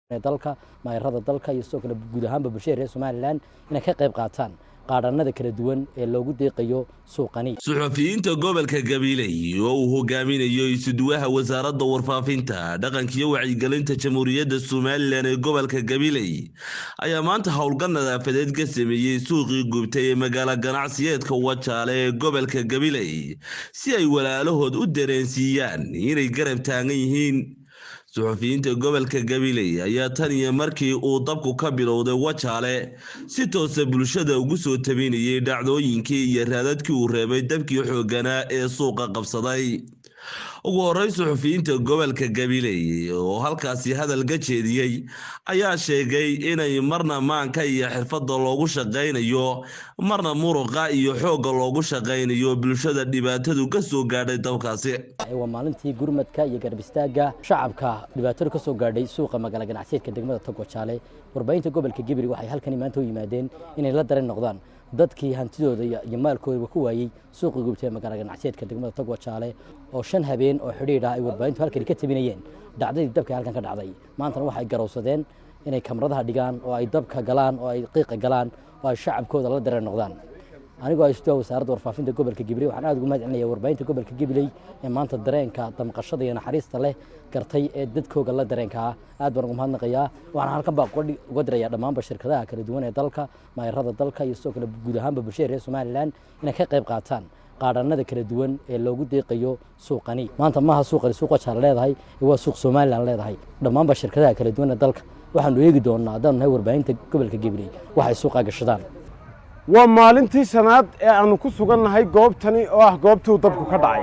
dalka maayarada dalka iyo sidoo kale guud ahaanba bulshada reer Somaliland inay ka qayb qaataan qaadannada kala duwan ee loogu deeqayo suuqani. Suxufiyiinta gobolka Gabiley oo uu hogaaminayo isuduwaha wasaaradda warfaafinta dhaqanka iyo wacyigelinta Jamhuuriyadda Somaliland ee gobolka Gabiley ayaa maanta howlgal nadaafadeed ka sameeyay suuqii gubtay ee magaala ganacsiyeedka Wajaale ee gobolka Gabiley si ay walaalahood u dareensiiyaan inay garab taagan yihiin. suxufiyiinta gobolka Gabiley ayaa tan iyo markii uu dabku ka bilowday Wajaale si toos ah bulshada ugu soo tabinayay dhacdooyinkii iyo raadadkii uu reebay dabkii xoogganaa ee suuqa qabsaday. ugu horreyn suxufiyiinta gobolka Gabiley oo halkaasi hadal ka jeediyay ayaa sheegay inay marna maanka iyo xirfadda loogu shaqeynayo marna muruqa iyo xoogga loogu shaqeynayo bulshada dhibaatadu ka soo gaadhay dabkaasi. waa maalintii gurmadka iyo garab istaaga shacabka dhibaatada ka soo gaadhay suuqa magaala ganacsiyeedka degmada Togwajaale. warbaahinta gobolka Gabiley waxay halkan maanta u yimaadeen inay la dareen noqdaan dadkii hantidooda iyo maalkooda ku waayay suuqa gubtay magaala ganacsiyeedka degmada Togwajaale oo 5 habeen oo xidhiidh ah ay warbaahintu halkan ka tabinayeen dhacdadii dabka halkan ka dhacday. maanta waxay garowsadeen inay kamaradaha dhigaan oo ay dabka galaan oo ay qiiqa galaan oo ay shacabkooda la dareen noqdaan. anigoo ay istuwa wasaaradda warfaafinta gobolka Gabiley waxaan aad ugu mahadcelinayaa warbaahinta gobolka Gabiley ee maanta dareenka damqashada iyo naxariista leh gartay ee dadkooda la dareenka aad baan ugu mahadnaqayaa. waxaan halkan baa uga dirayaa dhammaan shirkadaha kala duwan ee dalka maayarada dalka iyo sidoo kale guud ahaanba bulshada reer Somaliland inay ka qayb qaataan qaadannada kala duwan ee loogu deeqayo suuqani. maanta maaha suuqani suuq Wajaale leedahay waa suuq Somaliland leedahay. dhammaan shirkadaha kala duwan ee dalka waxaanu eegi doonaa haddaan nahay warbaahinta gobolka Gabiley waxay suuqa gashadaan. waa maalintii shanaad ee aanu ku sugannahay goobtani oo ah goobtii dabku ka dhacay.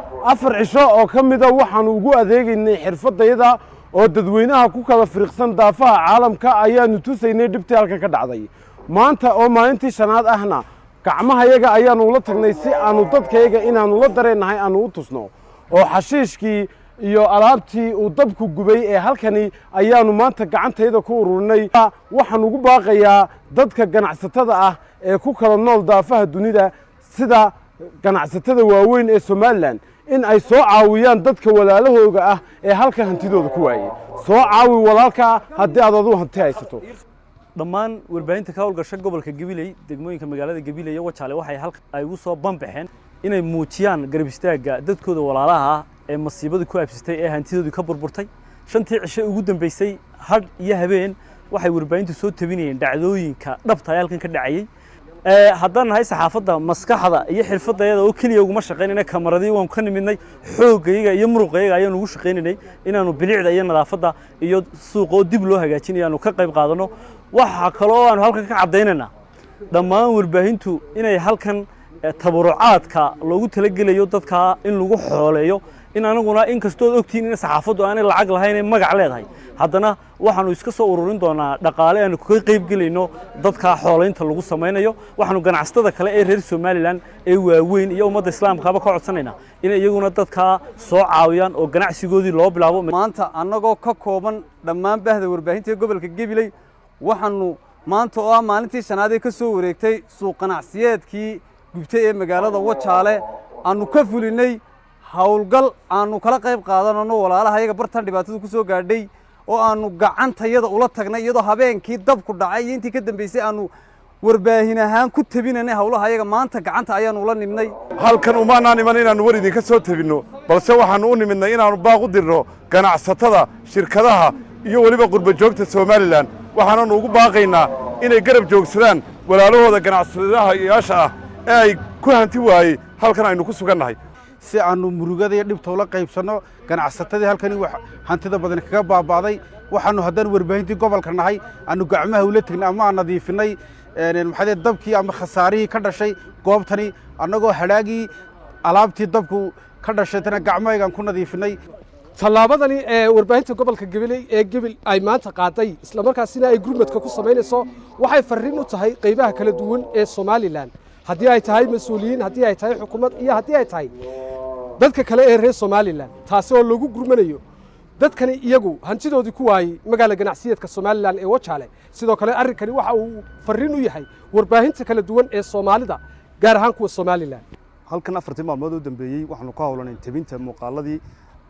4 cisho oo ka mid ah waxaanu ugu adeegaynay xirfadayada oo dadweynaha ku kala firiqsan daafaha caalamka ayaanu tusaynay dhibtii halkan ka dhacday. maanta oo maalintii shanaad ahna gacmahayaga ayaanu ula tagnay si aanu dadkayaga inaanu la dareennahay aanu u tusno oo xashiishkii iyo alaabtii uu dabku gubay ee halkani ayaanu maanta gacantayda ku ururinay. waxaan ugu baaqayaa dadka ganacsatada ah ee ku kala nool daafaha dunida sida ganacsatada waaweyn ee Somaliland in ay soo caawiyaan dadka walaalahooga ah ee halka hantidooda ku waayay. soo caawi walaalka haddii aad adu hanti haysato. dhammaan warbaahinta ka howlgasha gobolka Gabiley degmooyinka magaalada Gabiley iyo Wajaale waxay halka ay ugu soo banbaxeen inay muujiyaan garab istaaga dadkooda walaalaha ah ee masiibadu ku absistay ee hantidoodu ka burburtay. 5tii cisho ugu dambeysay had iyo habeen waxay warbaahintu soo tabinayeen dhacdooyinka dhabta ah halkan ka dhacayay. haddaan nahay saxaafadda maskaxda iyo xirfadayada oo kaliya ugu ma shaqeynayna kamaradii waan ka nimidnay xoogayga iyo muruqayga ayaan ugu shaqeynay inaanu bilicda iyo nadaafadda iyo suuqa oo dib loo hagaajinayo ka qayb qaadano. waxa kale oo aanu halkan ka cadeynayna dhammaan warbaahintu inay halkan tabarucaadka loogu talagelayo dadka in lagu xooleeyo in anaguna in kastoo ogtiin in saxaafaddu aanay lacag lahayn ee magac leedahay haddana waxaanu iska soo ururin doonaa dhaqaale aanu ka qayb galayno dadka xoolaynta lagu sameeyo. waxaanu ganacsatada kale ee reer Somaliland ee waaweyn iyo ummadda islaamka ka codsanayna in iyaguna dadka soo caawiyaan oo ganacsigoodii loo bilaabo. maanta anagoo ka kooban dhammaan bahda warbaahinta gobolka Gabiley waxaanu maanta oo maalintii shanaad ee ka soo wareegtay suuq ganacsiyeedkii gubtay ee magaalada Wajaale aanu ka fulinay howlgal aanu kala qayb qaadanano walaalahayaga bartan dhibaatadu ku soo gaadhay oo aanu gacantayada ula tagnay iyadoo habeenkii dabku dhacay intii ka dambeysay aanu warbaahin ahaan ku tabinanay hawlahayaga. maanta gacanta ayaanu ula nimnay. halkan umaanaan iman inaanu war idinka soo tabinno balse waxaanu u nimidnay inaanu baaq u dirno ganacsatada shirkadaha iyo waliba qurba joogta Somaliland. waxaanu ugu baaqaynaa inay garab joogsadaan walaalahooda ganacsadayaasha ah ee ay ku hanti waayay halkan aynu ku sugannahay si aanu murugada iyo dhibta ula qaybsano ganacsatadii halkani wax hantida badan kaga baabaaday. waxaanu haddaan warbaahintii gobolka nahay aanu gacmaha ula tagnay ama nadiifinay maxay dabkii ama khasaarihii ka dhashay goobtani annagoo halaagii alaabtii dabku ka dhashatana gacmahaygan ku nadiifinay. tallaabadani ee warbaahinta gobolka Gabiley ee Gabiley ay maanta qaaday isla markaasina ay gurmadka ku sameynayso waxay fariin u tahay qaybaha kala duwan ee Somaliland haddii ay tahay mas'uuliyiin haddii ay tahay xukuumad iyo haddii ay tahay dadka kale ee reer Somaliland taasi oo lagu gurmanayo dadkani iyagu hantidoodii ku waayay magaala ganacsiyeedka Somaliland ee Wajaale. sidoo kale arrinkani waxa uu fariin u yahay warbaahinta kala duwan ee Soomaalida gaar ahaan kuwa Somaliland. halkan 4 maalmood u dambeeyay waxaanu ka howlanay tabinta muuqaaladii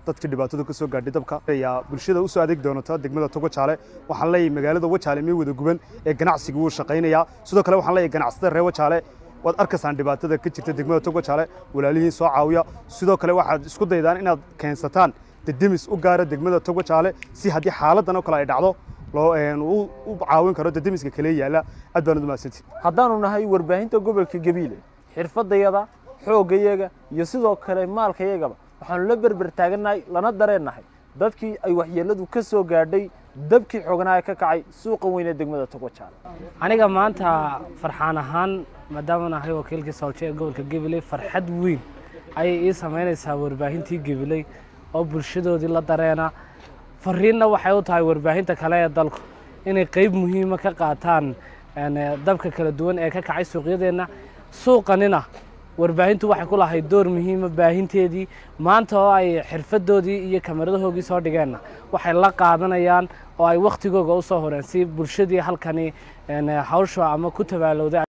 dadkii dhibaatada ka soo gaadhay dabka ayaa bulshada u soo adeeg doonata degmada Togo Jaale waxaan leeyahay magaalada Wajaale meel wada guban ee ganacsiga uu shaqeynaya sidoo kale waxaan leeyahay ganacsatada reer Wajaale waad arkaysaan dhibaatada ka jirta degmada Togo Jaale walaalihiin soo caawiya sidoo kale waxaad isku daydaan inaad keensataan dadimis u gaara degmada Togo Jaale si haddii xaaladan oo kale ay dhacdo loo u caawin karo dadimiska kale yaala aad baan u mahadsantihin haddaanu nahay warbaahinta gobolka Gabiley xirfadayada xoogayaga iyo sidoo kale maalkayagaba waxaanu la berber taaganahay lana dareenahay dadkii ay waxyeeladu ka soo gaadhay dabkii xooganaha ka kacay suuqa weyn ee degmada Togo Jaale aniga maanta farxaan ahaan maadaama nahay wakiilkii Sawirka gobolka Gabiley farxad weyn ay ii sameynaysaa warbaahintii Gabiley oo bulshadoodii la dareena fariinna waxay u tahay warbaahinta kale ee dalku inay qayb muhiim ah ka qaataan dabka kala duwan ee ka kacay suuqyadeena suuqanina warbaahintu waxay ku lahayd door muhiim ah baahinteedii maanta oo ay xirfadoodii iyo kamaradahoogii soo dhigeen waxay la qaadanayaan oo ay waqtigooda u soo horeen si bulshadii halkani hawsha ama ku tabaalowday